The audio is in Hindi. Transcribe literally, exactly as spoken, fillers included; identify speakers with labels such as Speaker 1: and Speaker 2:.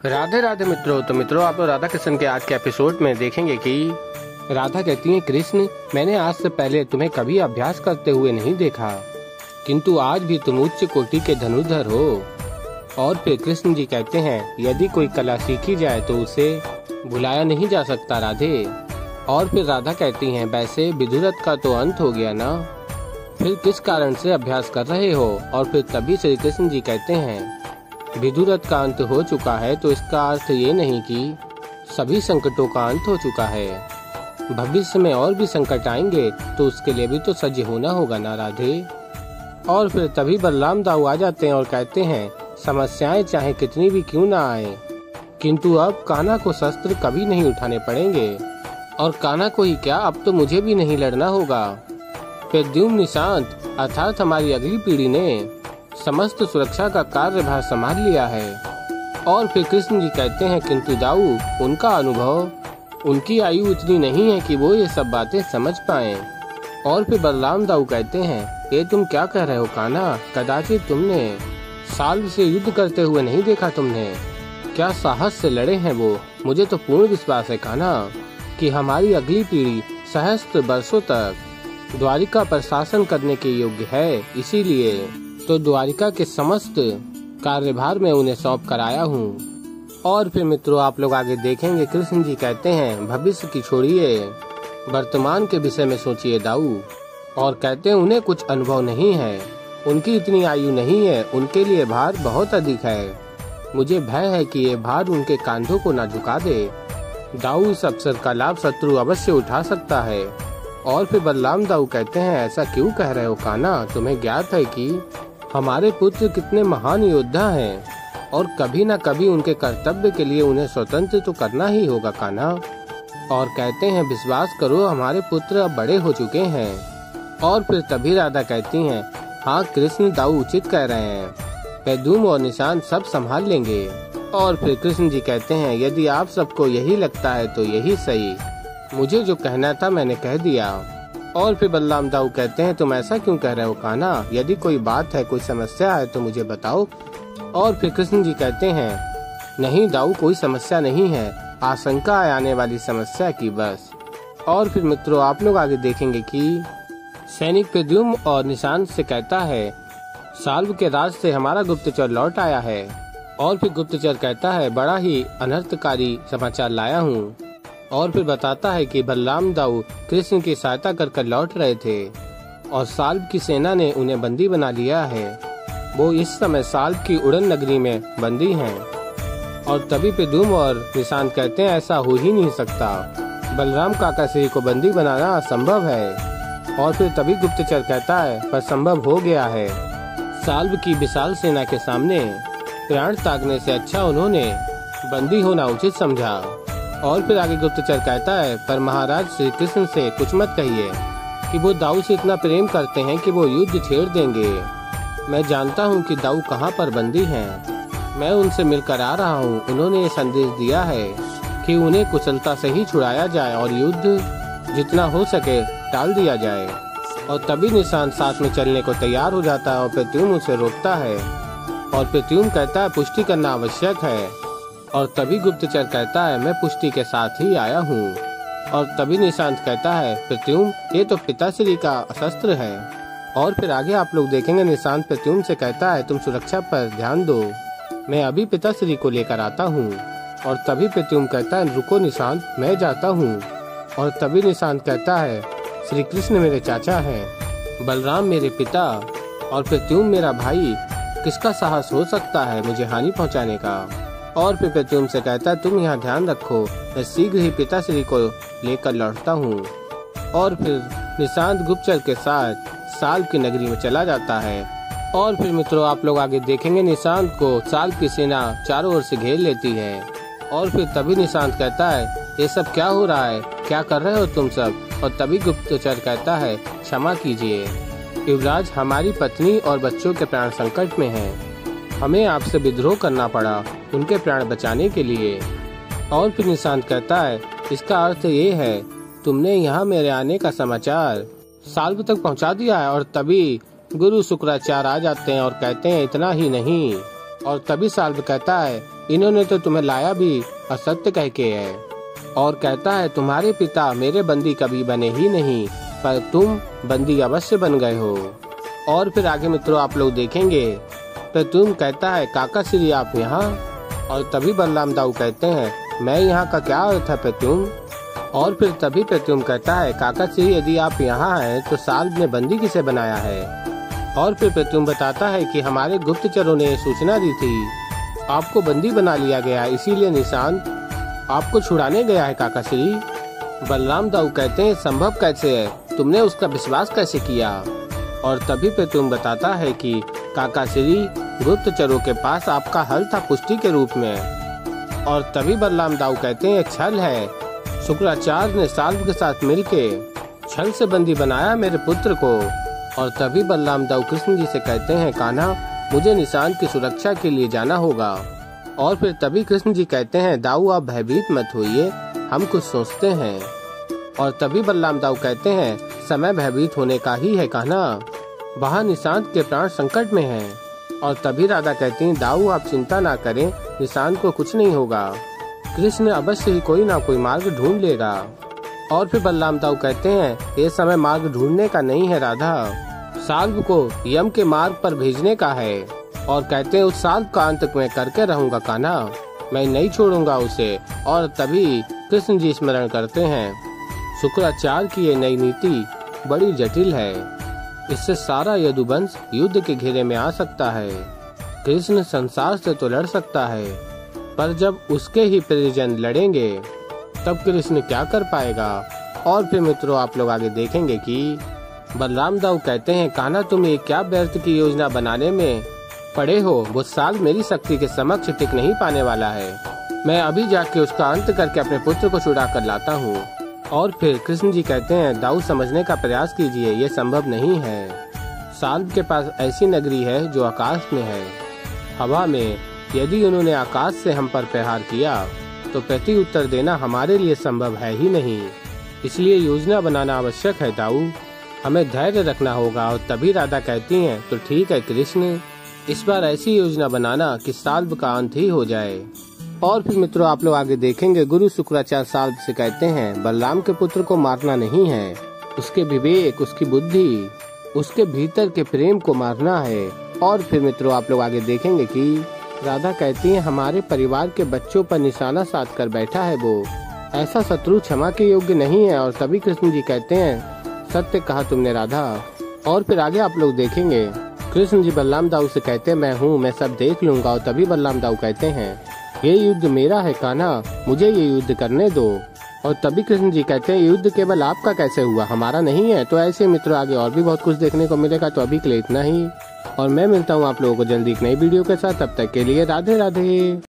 Speaker 1: राधे राधे मित्रों। तो मित्रों, आप लोग राधा कृष्ण के आज के एपिसोड में देखेंगे कि राधा कहती है, कृष्ण मैंने आज से पहले तुम्हें कभी अभ्यास करते हुए नहीं देखा, किंतु आज भी तुम उच्च कोटि के धनुर्धर हो। और फिर कृष्ण जी कहते हैं, यदि कोई कला सीखी जाए तो उसे भुलाया नहीं जा सकता राधे। और फिर राधा कहती हैं, वैसे विदुरथ का तो अंत हो गया ना, फिर किस कारण से अभ्यास कर रहे हो। और फिर तभी श्री कृष्ण जी कहते हैं, विदुरथ का अंत हो चुका है तो इसका अर्थ ये नहीं कि सभी संकटों का अंत हो चुका है। भविष्य में और भी संकट आएंगे तो उसके लिए भी तो सज्ज होना होगा ना राधे। और फिर तभी बलराम दाऊ आ जाते हैं और कहते हैं, समस्याएं चाहे कितनी भी क्यों ना आए, किंतु अब कान्हा को शस्त्र कभी नहीं उठाने पड़ेंगे। और कान्हा को ही क्या, अब तो मुझे भी नहीं लड़ना होगा। प्रद्युम्न निशांत अर्थात हमारी अगली पीढ़ी ने समस्त सुरक्षा का कार्यभार संभाल लिया है। और फिर कृष्ण जी कहते हैं, किंतु दाऊ उनका अनुभव, उनकी आयु इतनी नहीं है कि वो ये सब बातें समझ पाएं। और फिर बलराम दाऊ कहते हैं, ये तुम क्या कह रहे हो कान्हा, कदाचित तुमने साल से युद्ध करते हुए नहीं देखा तुमने, क्या साहस से लड़े हैं वो। मुझे तो पूर्ण विश्वास है कान्हा कि हमारी अगली पीढ़ी सहस्त्र वर्षों तक द्वारिका पर शासन करने के योग्य है, इसीलिए तो द्वारिका के समस्त कार्यभार में उन्हें सौंप कर आया हूँ। और फिर मित्रों, आप लोग आगे देखेंगे, कृष्ण जी कहते हैं, भविष्य की छोड़िए, वर्तमान के विषय में सोचिए दाऊ। और कहते हैं, उन्हें कुछ अनुभव नहीं है, उनकी इतनी आयु नहीं है, उनके लिए भार बहुत अधिक है। मुझे भय है कि ये भार उनके कांधों को न झुका दे। दाऊ इस अवसर का लाभ शत्रु अवश्य उठा सकता है। और फिर बलराम दाऊ कहते हैं, ऐसा क्यों कह रहे हो कान्हा, तुम्हें ज्ञात है कि हमारे पुत्र कितने महान योद्धा हैं और कभी न कभी उनके कर्तव्य के लिए उन्हें स्वतंत्र तो करना ही होगा कान्हा। और कहते हैं, विश्वास करो हमारे पुत्र अब बड़े हो चुके हैं। और फिर तभी राधा कहती हैं, हाँ कृष्ण दाऊ उचित कह रहे हैं, प्रद्युम्न और निशांत सब संभाल लेंगे। और फिर कृष्ण जी कहते हैं, यदि आप सबको यही लगता है तो यही सही, मुझे जो कहना था मैंने कह दिया। और फिर बलराम दाऊ कहते हैं, तुम ऐसा क्यों कह रहे हो कान्हा, यदि कोई बात है, कोई समस्या है तो मुझे बताओ। और फिर कृष्ण जी कहते हैं, नहीं दाऊ कोई समस्या नहीं है, आशंका आने वाली समस्या की बस। और फिर मित्रों, आप लोग आगे देखेंगे कि सैनिक प्रद्युम्न और निशांत से कहता है, साल्व के राज से हमारा गुप्तचर लौट आया है। और फिर गुप्तचर कहता है, बड़ा ही अनर्थकारी समाचार लाया हूँ। और फिर बताता है कि बलराम दाऊ कृष्ण की सहायता कर कर लौट रहे थे और साल्व की सेना ने उन्हें बंदी बना लिया है। वो इस समय साल्व की उड़न नगरी में बंदी हैं। और तभी प्रद्युम्न और निशांत कहते हैं, ऐसा हो ही नहीं सकता, बलराम काका श्री को बंदी बनाना असंभव है। और फिर तभी गुप्तचर कहता है, पर संभव हो गया है, साल्व की विशाल सेना के सामने प्राण त्यागने से अच्छा उन्होंने बंदी होना उचित समझा। और फिर आगे गुप्तचर कहता है, पर महाराज श्री कृष्ण से कुछ मत कहिए कि वो दाऊ से इतना प्रेम करते हैं कि वो युद्ध छेड़ देंगे। मैं जानता हूँ कि दाऊ कहाँ पर बंदी हैं, मैं उनसे मिलकर आ रहा हूँ। उन्होंने ये संदेश दिया है कि उन्हें कुशलता से ही छुड़ाया जाए और युद्ध जितना हो सके टाल दिया जाए। और तभी निशांत साथ में चलने को तैयार हो जाता है और प्रद्युम्न उसे रोकता है। और प्रद्युम्न कहता है, पुष्टि करना आवश्यक है। और तभी गुप्तचर कहता है, मैं पुष्टि के साथ ही आया हूँ। और तभी निशांत कहता है, प्रद्युम्न ये तो पिताश्री का शस्त्र है। और फिर आगे आप लोग देखेंगे, निशांत प्रद्युम्न से कहता है, तुम सुरक्षा पर ध्यान दो, मैं अभी पिताश्री को लेकर आता हूँ। और तभी प्रद्युम्न कहता है, रुको निशांत, मैं जाता हूँ। और तभी निशांत कहता है, श्री कृष्ण मेरे चाचा हैं, बलराम मेरे पिता और प्रद्युम्न मेरा भाई, किसका साहस हो सकता है मुझे हानि पहुँचाने का। और फिर प्रद्युम्न से कहता है, तुम यहाँ ध्यान रखो, मैं शीघ्र ही पिताश्री को लेकर लौटता हूँ। और फिर निशांत गुप्तचर के साथ साल्व की नगरी में चला जाता है। और फिर मित्रों, आप लोग आगे देखेंगे, निशांत को साल्व की सेना चारों ओर से घेर लेती है। और फिर तभी निशांत कहता है, ये सब क्या हो रहा है, क्या कर रहे हो तुम सब। और तभी गुप्तचर कहता है, क्षमा कीजिए युवराज, हमारी पत्नी और बच्चों के प्राण संकट में हैं, हमें आपसे विद्रोह करना पड़ा उनके प्राण बचाने के लिए। और फिर निशांत कहता है, इसका अर्थ ये है, तुमने यहाँ मेरे आने का समाचार साल्व तक पहुँचा दिया है। और तभी गुरु शुक्राचार्य आ जाते हैं और कहते हैं, इतना ही नहीं। और तभी साल्व कहता है, इन्होंने तो तुम्हें लाया भी असत्य कह के है, और कहता है तुम्हारे पिता मेरे बंदी कभी बने ही नहीं, पर तुम बंदी अवश्य बन गए हो। और फिर आगे मित्रों आप लोग देखेंगे तो तुम कहता है काका श्री आप यहाँ, और तभी बलराम दाऊ कहते हैं मैं यहाँ का क्या अर्थ है प्रत्युम। और फिर तभी प्रत्युम कहता है काका श्री यदि आप यहाँ हैं तो साल्ब ने बंदी किसे बनाया है। और फिर प्रत्युम बताता है कि हमारे गुप्तचरों ने सूचना दी थी आपको बंदी बना लिया गया, इसीलिए निशांत आपको छुड़ाने गया है काका श्री। बलराम दाऊ कहते हैं संभव कैसे है, तुमने उसका विश्वास कैसे किया। और तभी प्रत्युम बताता है कि काका श्री गुप्तचरों के पास आपका हल था पुष्टि के रूप में। और तभी बलराम दाऊ कहते हैं छल है, शुक्राचार्य ने साल्ब के साथ मिलके छल से बंदी बनाया मेरे पुत्र को। और तभी बलराम दाऊ कृष्ण जी से कहते हैं कान्हा मुझे निशांत की सुरक्षा के लिए जाना होगा। और फिर तभी कृष्ण जी कहते हैं दाऊ आप भयभीत मत होइए, हम कुछ सोचते हैं। और तभी बलराम दाऊ कहते हैं समय भयभीत होने का ही है कान्हा, वहाँ निशांत के प्राण संकट में हैं। और तभी राधा कहती हैं दाऊ आप चिंता ना करें, निशांत को कुछ नहीं होगा, कृष्ण अवश्य ही कोई ना कोई मार्ग ढूंढ लेगा। और फिर बलराम दाऊ कहते हैं ये समय मार्ग ढूंढने का नहीं है राधा, साल्ब को यम के मार्ग पर भेजने का है। और कहते हैं उस साल्ब का अंत मैं करके रहूंगा कान्हा, मैं नहीं छोड़ूंगा उसे। और तभी कृष्ण जी स्मरण करते हैं शुक्राचार्य की ये नई नीति बड़ी जटिल है, इससे सारा यदुवंश युद्ध के घेरे में आ सकता है। कृष्ण संसार से तो लड़ सकता है, पर जब उसके ही परिजन लड़ेंगे तब कृष्ण क्या कर पाएगा। और फिर मित्रों आप लोग आगे देखेंगे कि बलराम दाऊ कहते हैं कान्हा तुम ये क्या व्यर्थ की योजना बनाने में पड़े हो, वो साल मेरी शक्ति के समक्ष टिक नहीं पाने वाला है, मैं अभी जाके उसका अंत करके अपने पुत्र को छुड़ा कर लाता हूँ। और फिर कृष्ण जी कहते हैं दाऊ समझने का प्रयास कीजिए, ये संभव नहीं है। साल्ब के पास ऐसी नगरी है जो आकाश में है, हवा में, यदि उन्होंने आकाश से हम पर प्रहार किया तो प्रति उत्तर देना हमारे लिए संभव है ही नहीं, इसलिए योजना बनाना आवश्यक है दाऊ, हमें धैर्य रखना होगा। और तभी राधा कहती हैं तो ठीक है कृष्ण, इस बार ऐसी योजना बनाना कि साल्ब का अंत ही हो जाए। और फिर मित्रों आप लोग आगे देखेंगे गुरु शुक्राचार्य साल्ब से कहते हैं बलराम के पुत्र को मारना नहीं है, उसके विवेक, उसकी बुद्धि, उसके भीतर के प्रेम को मारना है। और फिर मित्रों आप लोग आगे देखेंगे कि राधा कहती है हमारे परिवार के बच्चों पर निशाना साध कर बैठा है वो, ऐसा शत्रु क्षमा के योग्य नहीं है। और तभी कृष्ण जी कहते हैं सत्य कहा तुमने राधा। और फिर आगे आप लोग देखेंगे कृष्ण जी बलराम दाऊ से कहते हैं मैं हूँ, मैं सब देख लूंगा। और तभी बलराम दाऊ कहते हैं ये युद्ध मेरा है कान्हा, मुझे ये युद्ध करने दो। और तभी कृष्ण जी कहते हैं युद्ध केवल आपका कैसे हुआ, हमारा नहीं है। तो ऐसे मित्रों आगे और भी बहुत कुछ देखने को मिलेगा, तो अभी के लिए इतना ही, और मैं मिलता हूँ आप लोगों को जल्दी एक नई वीडियो के साथ। तब तक के लिए राधे राधे।